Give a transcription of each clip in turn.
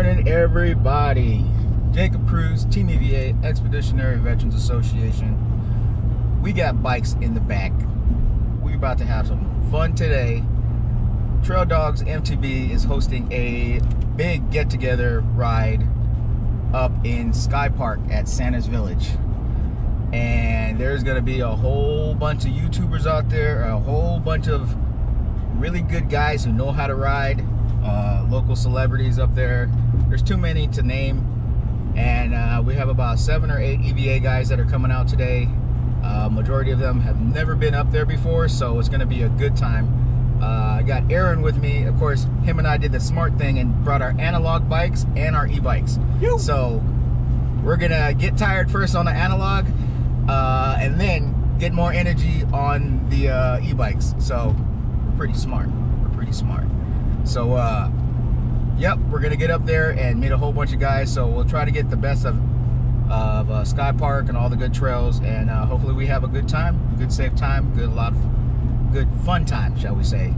morning, everybody. Jacob Cruz, Team EVA, Expeditionary Veterans Association. We got bikes in the back. We're about to have some fun today. Trail Dogs MTB is hosting a big get-together ride up in SkyPark at Santa's Village. And there's gonna be a whole bunch of YouTubers out there, a whole bunch of really good guys who know how to ride, local celebrities up there. There's too many to name. And we have about 7 or 8 EVA guys that are coming out today. Majority of them have never been up there before, so it's gonna be a good time. I got Aaron with me. Of course, him and I did the smart thing and brought our analog bikes and our e-bikes. So we're gonna get tired first on the analog, and then get more energy on the e-bikes. So we're pretty smart. We're pretty smart. So yep, we're gonna get up there and meet a whole bunch of guys. So we'll try to get the best of SkyPark and all the good trails, and hopefully we have a good time, good safe time, a lot of good fun time, shall we say.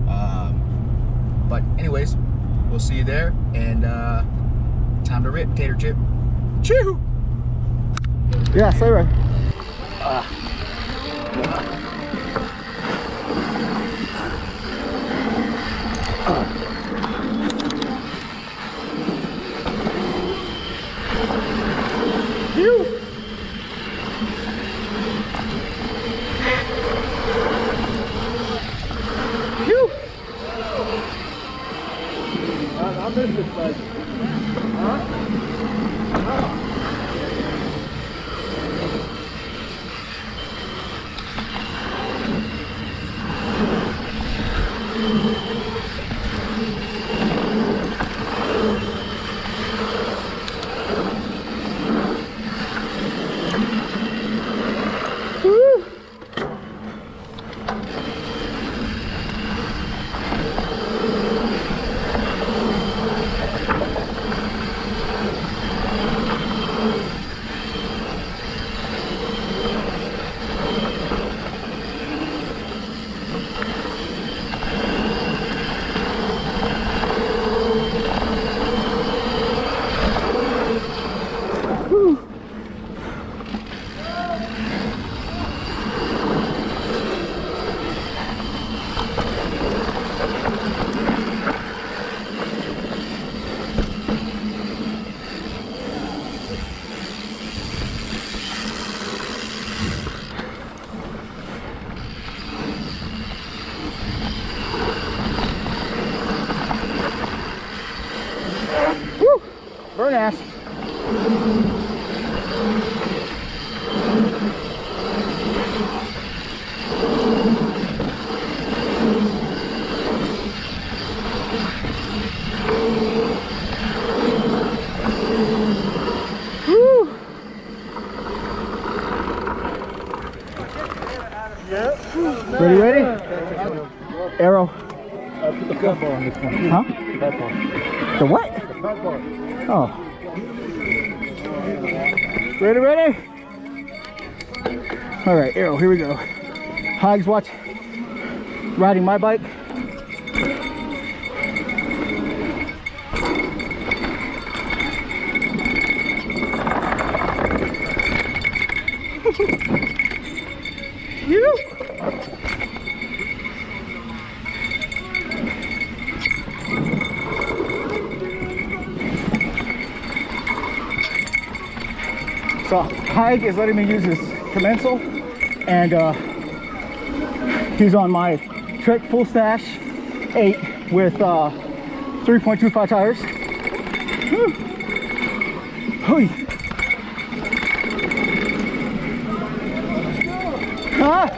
But anyways, we'll see you there, and time to rip, tater chip. Choo! Yeah, say right. I missed this place. Burn ass. Woo. Ready? Arrow. Put the flat bar on this one. Huh? Flat bar. The what? The flat bar. Oh. Ready? All right, Arrow, here we go. Hogs, watch. Riding my bike. You. So Hike is letting me use his commensal, and he's on my Trek Full Stache 8 with 3.25 tires. Hui. Huh?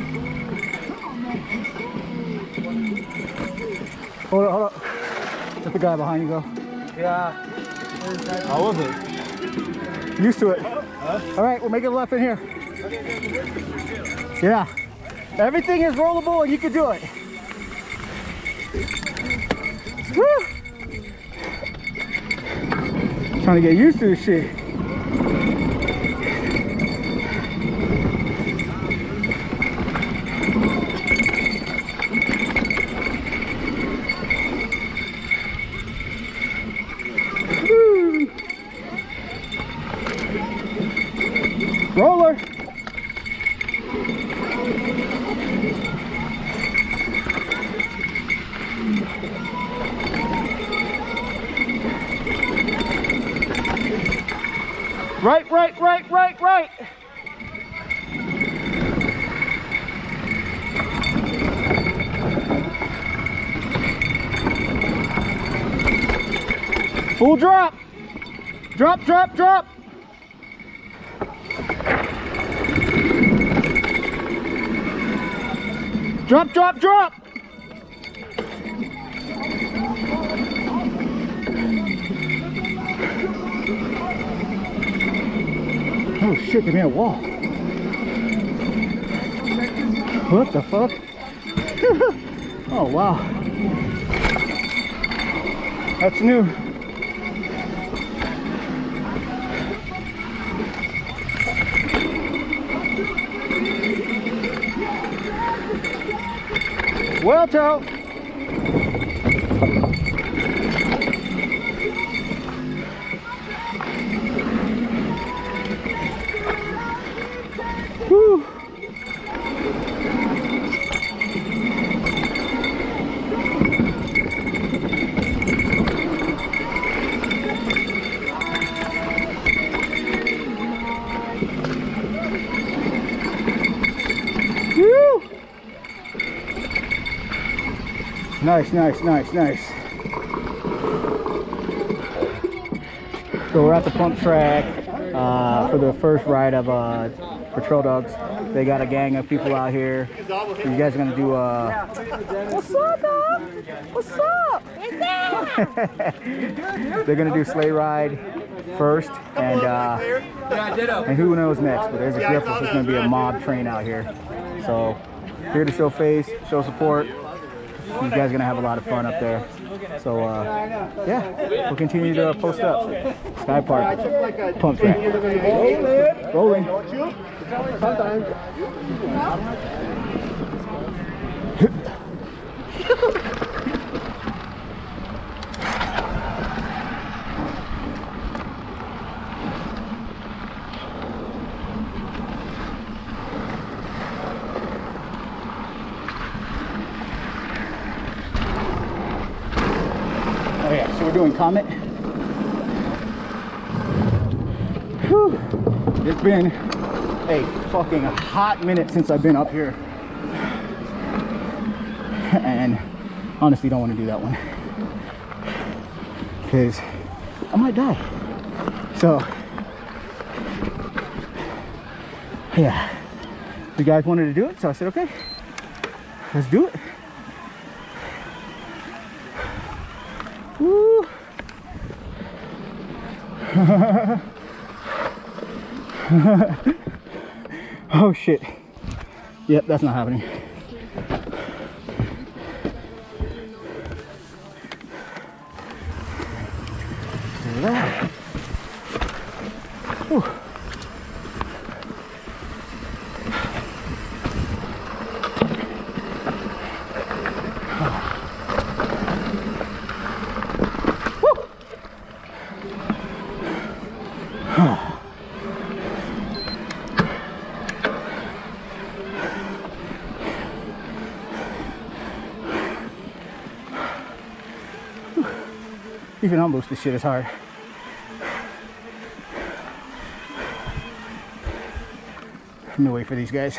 Hold up. the guy behind you go. Yeah. How was it? Used to it. All right, we'll make a left in here. Yeah. Everything is rollable and you can do it. Woo! Trying to get used to this shit. Woo! Roller. Right. Full drop. Drop. Drop. Oh shit, give me a wall. What the fuck? Oh wow. That's new. Well, Joe. Woo. Woo. Nice. So we're at the pump track for the first ride of Patrol Dogs. They got a gang of people out here. You guys are gonna do what's up, dog? What's up? They're gonna do sleigh ride first, and who knows next? But there's a grip. There's gonna be a mob train out here. So here to show face, show support. You guys are gonna have a lot of fun up there. So yeah, we'll continue to post up. SkyPark, pump track. Rolling. Sometimes. Oh yeah, so we're doing Comet. Whew. It's been a fucking hot minute since I've been up here. And honestly don't want to do that one. Because I might die. So yeah. You guys wanted to do it, so I said okay. Let's do it. Woo. Oh shit. Yep, that's not happening. Look at that. Whew. Even almost this shit is hard. Let me wait for these guys.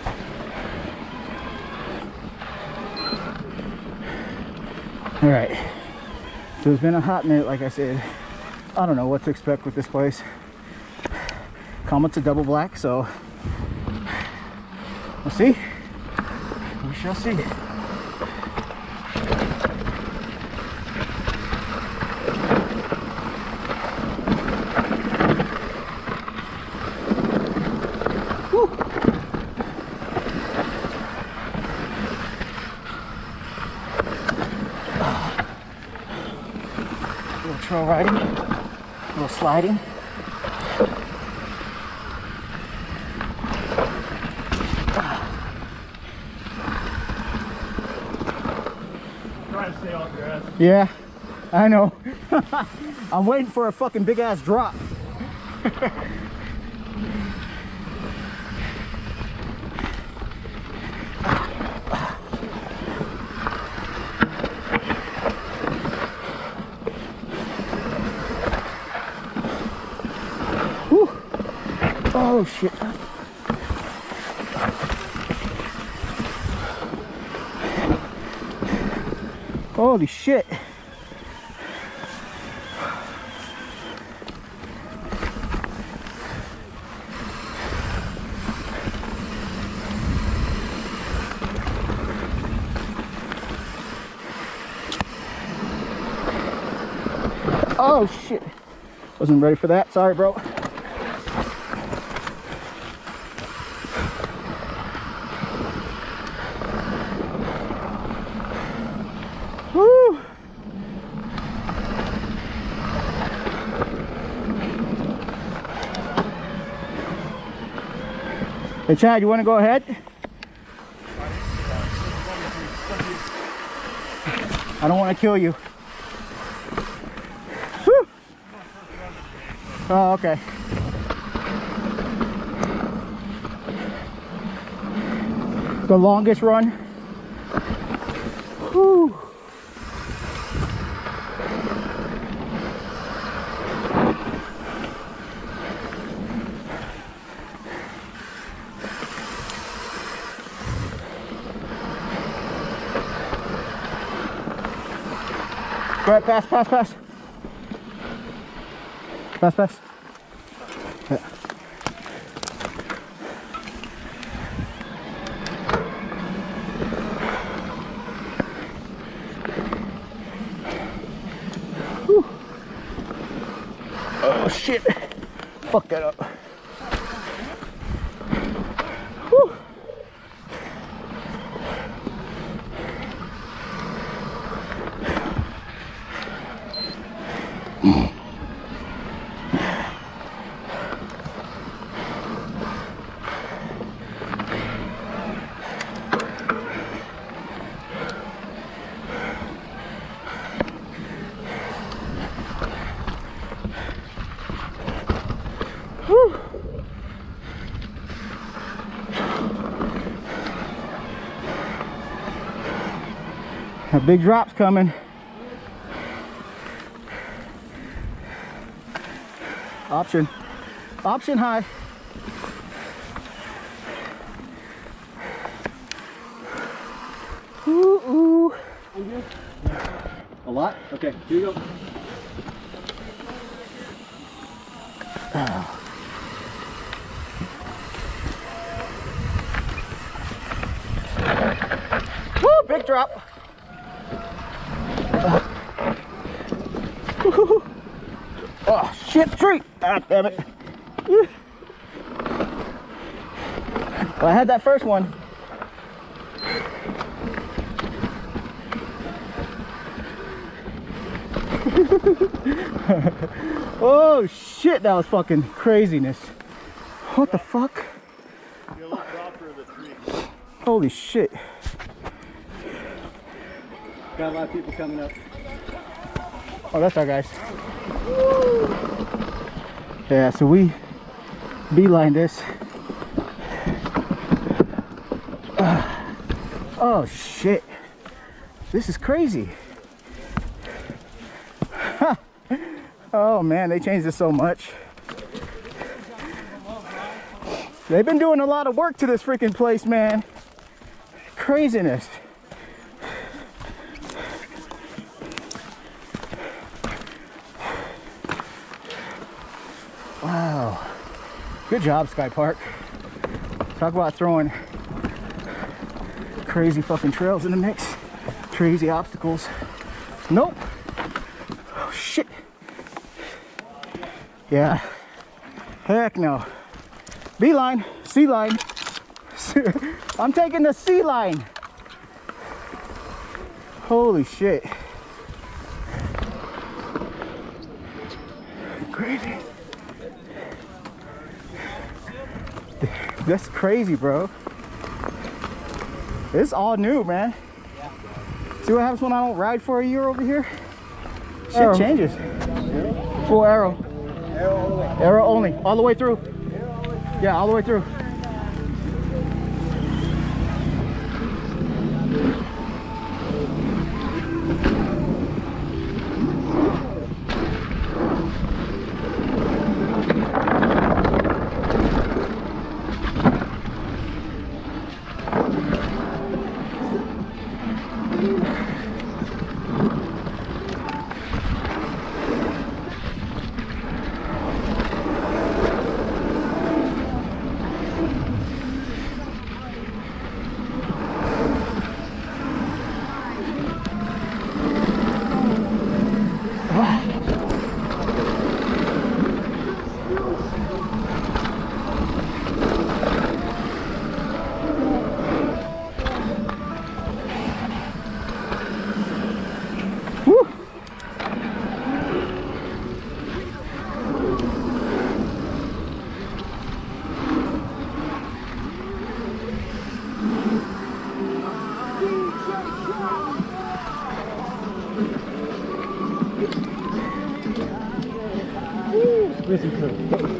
All right. So it's been a hot minute, like I said. I don't know what to expect with this place. Comet's a double black, so we'll see. We shall see. trail riding, a little sliding. Trying to stay off your ass. Yeah, I know. I'm waiting for a fucking big ass drop. Whew. Oh shit. Holy shit. Oh shit. Wasn't ready for that. Sorry, bro. Woo. Hey Chad, you want to go ahead? I don't want to kill you. Whew. Oh, okay. The longest run. Whew. Go ahead, pass. Pass. Yeah. Whew. Oh shit. Fuck that up. Whew. Whew. A big drop's coming. Option high. Ooh. A lot? Okay, here you go. Woo, big drop. Oh shit, tree. Ah, damn it. Well, I had that first one. Oh shit, that was fucking craziness. What the fuck? Holy shit. Got a lot of people coming up. Oh, that's our guys. Yeah, so we beeline this. Oh shit. This is crazy. Oh man, they changed it so much. They've been doing a lot of work to this freaking place, man. Craziness. Wow. Good job, SkyPark. Talk about throwing crazy fucking trails in the mix. Crazy obstacles. Nope. Oh shit. Yeah. Heck no. B-line, C-line. I'm taking the C-line. Holy shit. crazy. That's crazy, bro. It's all new, man. See what happens when I don't ride for a year over here? Shit changes. Full arrow. Arrow only. All the way through. Yeah, all the way through. Listen to it.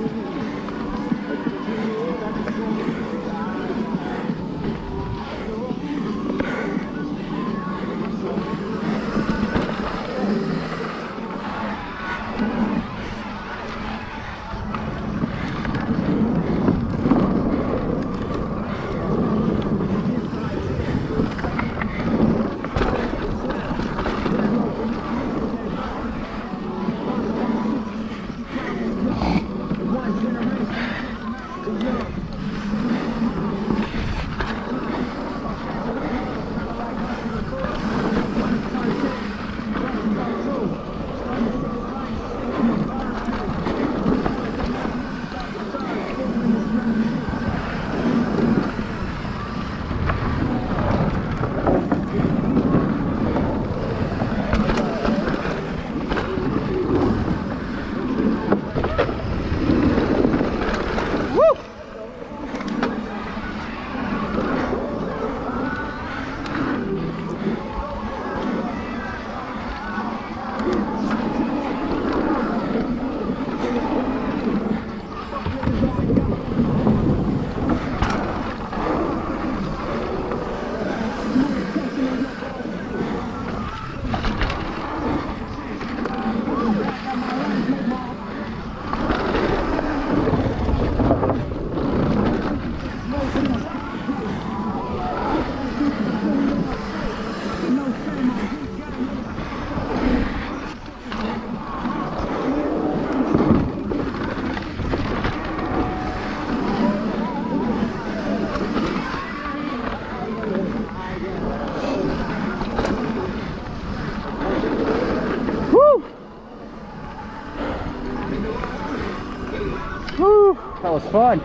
That was fun.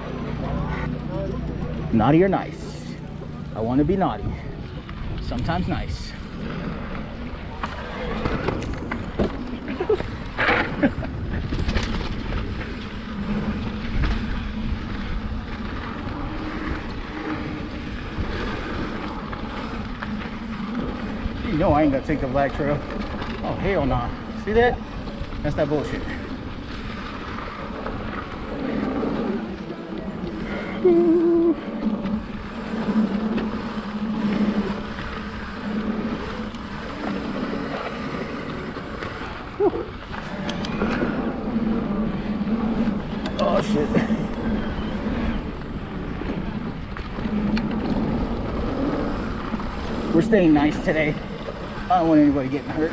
Naughty or nice? I want to be naughty. Sometimes nice. You know I ain't gonna take the black trail. Oh hell nah. See that? That's that bullshit. Oh shit. We're staying nice today. I don't want anybody getting hurt.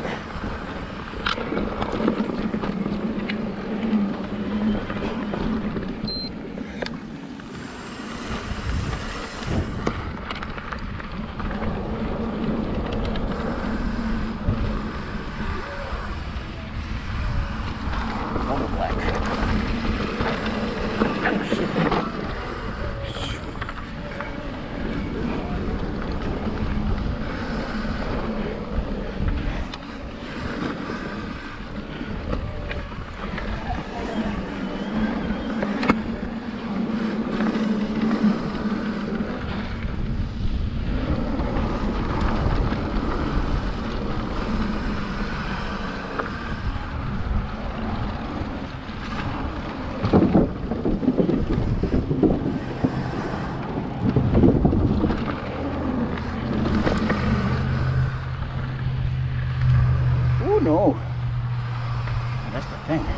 No. That's the thing.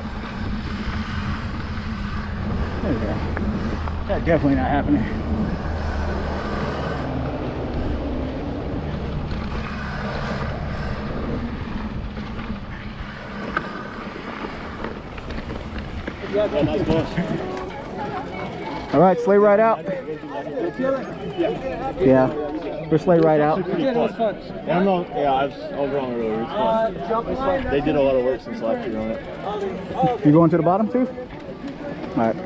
There we go. That's definitely not happening. All right, sleigh right out. Yeah, we're sleigh right out. Yeah, I was over on the road. It's fun. They did a lot of work since last year on it. You going to the bottom too? All right.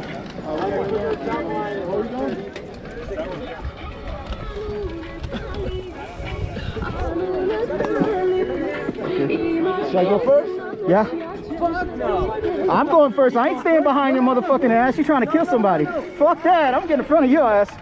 Should I go first? Yeah. I'm going first. I ain't staying behind your motherfucking ass. You trying to kill somebody. Fuck that. I'm getting in front of your ass.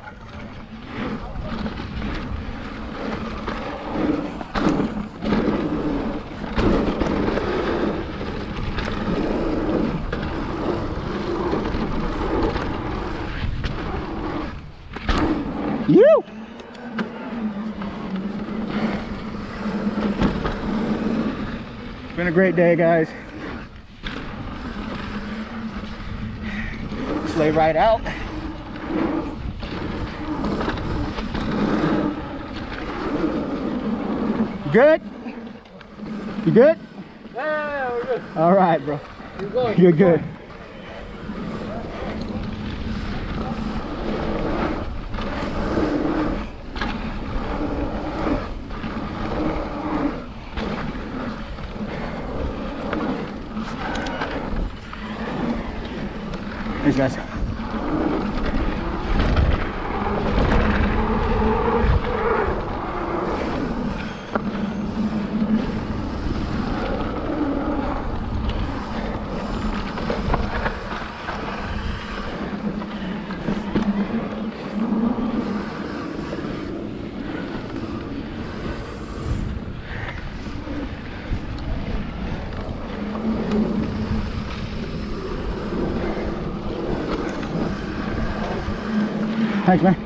You! It's been a great day, guys. Sleigh right out. You good? You good? Yeah, we're good. All right, bro. You're going. You're good. Thanks, guys. Thanks, man.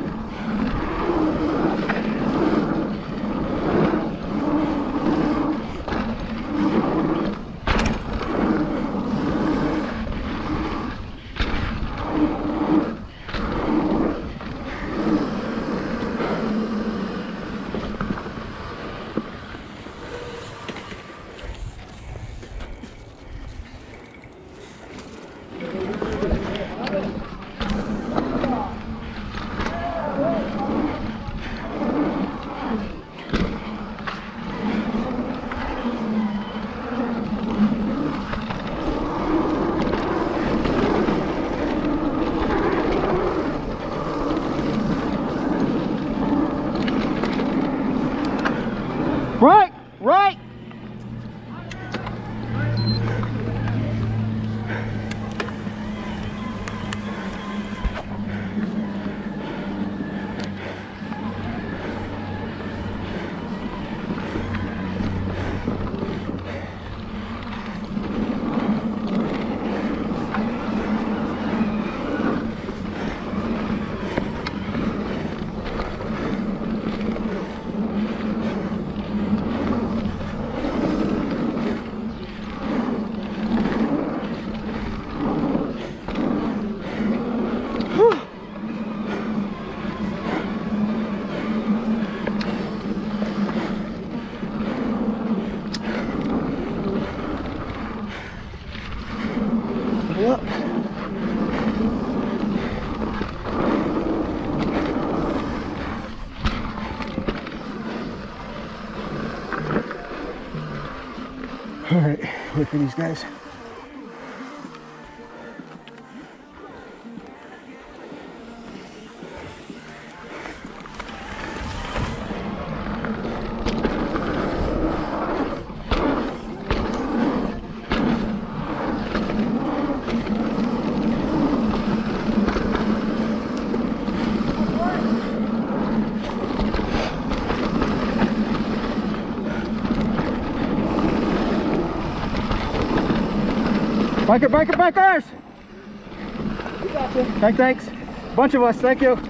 Right, right. Yep. All right, wait for these guys. Bikers! We got you. Thanks. Bunch of us, thank you.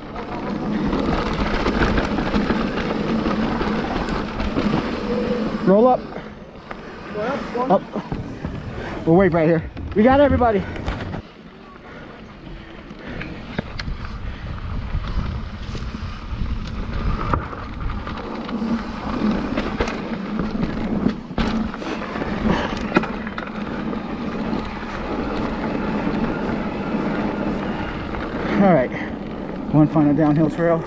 Roll up. Up. We'll wait right here. We got everybody. All right, one final downhill trail.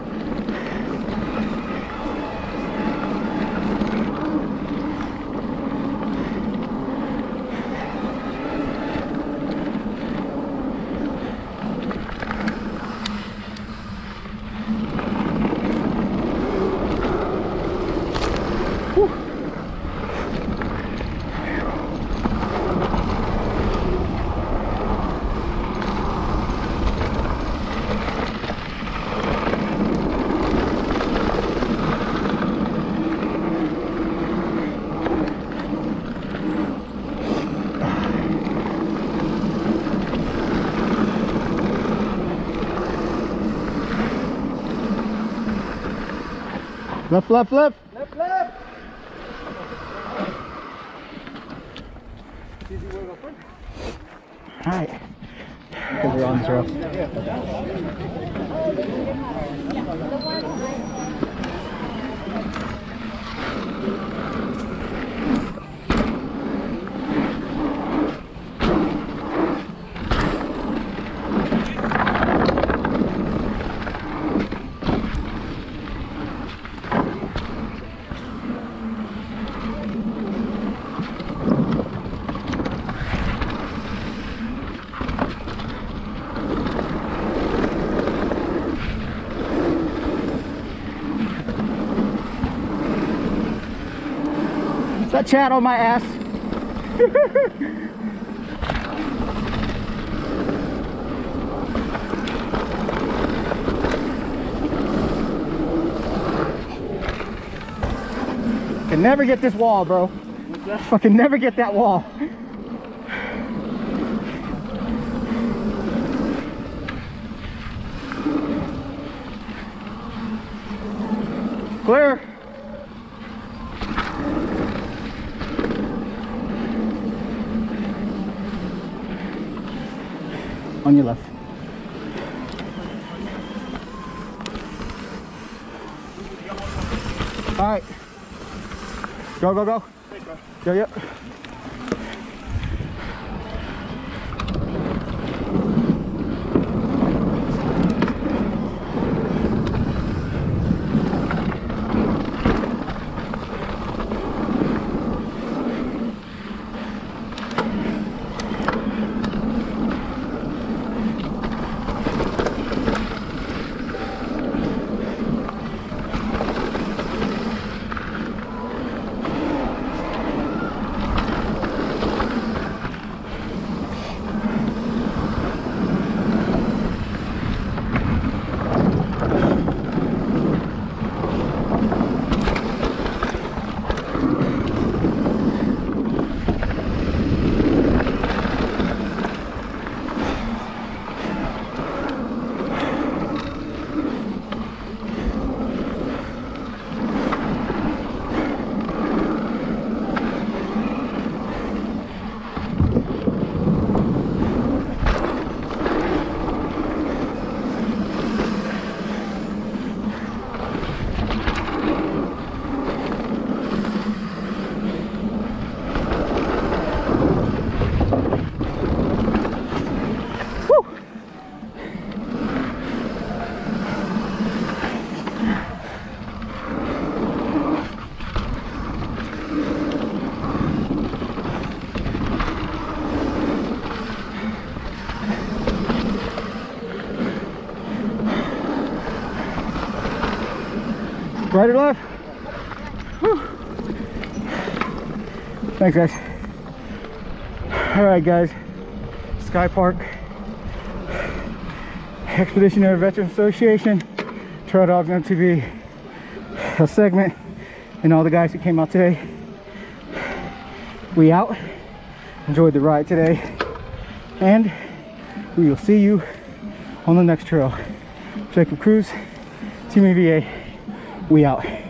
Left, left, left. Left, left. All right. Because we're on the trail. That chat on my ass. Can never get this wall, bro. Fucking never get that wall. Clear. On your left. All right. Go, go, go. Go, yep. Right or left? Whew. Thanks, guys. All right, guys. SkyPark, Expeditionary Veterans Association, Trail Dogs MTB, a segment, and all the guys who came out today. We out. Enjoyed the ride today, and we will see you on the next trail. Jacob Cruz, Team EVA. We out.